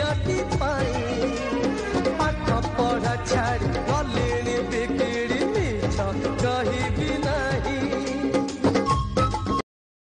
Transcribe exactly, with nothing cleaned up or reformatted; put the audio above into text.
ଝିଅଟି ପାଇଁ ପାଠ ପଢା ଛାଡ଼ି ଗଲେଣି ବିଗିଡ଼ି ମିଛ କହିବି